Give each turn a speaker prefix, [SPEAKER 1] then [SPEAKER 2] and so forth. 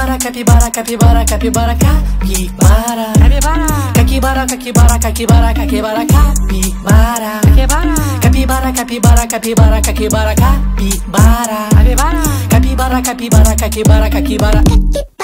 [SPEAKER 1] capibara, capibara, capibara, capibara, capibara. Capibara, capibara, capibara, capibara, capibara. Capibara, capibara, capibara, capibara, capibara. Capibara, capibara, capibara, capibara, capibara.